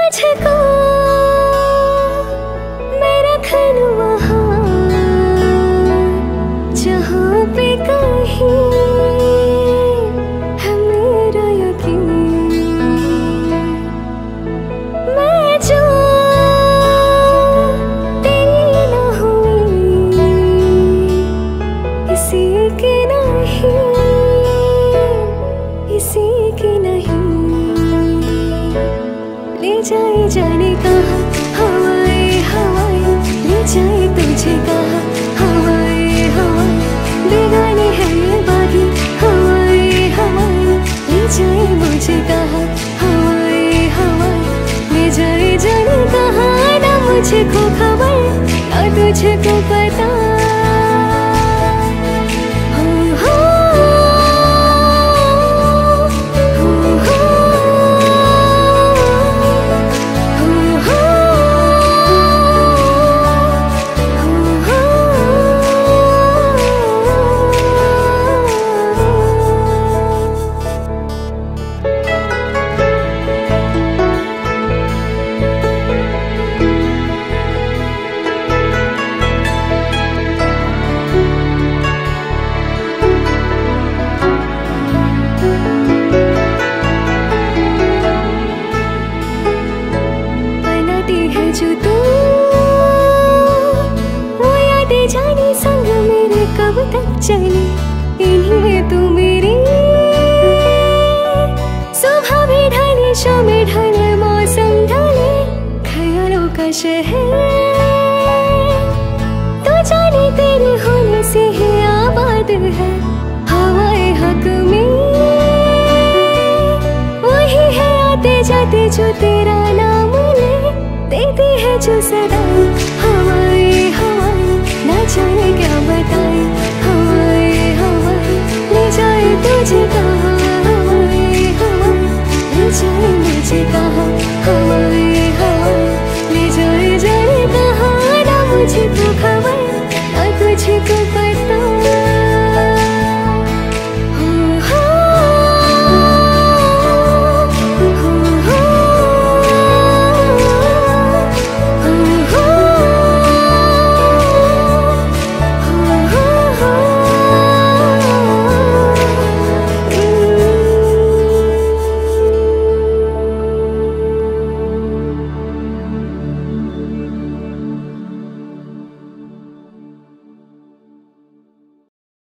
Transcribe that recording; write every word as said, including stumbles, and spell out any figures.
तुझको मैं रख लूं वहाँ जहाँ पे कहीं है मेरा यकीन। मैं जो तेरी ना हुई किसी की नहीं, किसी की नहीं। ले जाए जाने कहाँ हवाएं हवाएं, ले जाए तुझे कहाँ हवाएं हवाएं। बेगानी है ये बागी हवाएं हवाएं, ले जाए मुझे कहाँ हवाएं हवाएं। ले जाए जाने कहाँ ना मुझको खबर ना तुझको पता। जो तू वो यादें जाने संग मेरे कब तक चले, इन्हीं में तू मेरी सुबह भी ढले शाम में ढले मौसम ढले ख्यालों का शहर। तो जाने तेरे होने से ही आबाद है हवाएं हक में। वही है आते जाते जो तेरा नाम ले, देती है जो सदा हवाएं हवाएं। ना जाने क्या बताए हवाएं हवाएं, ले जाए तुझे।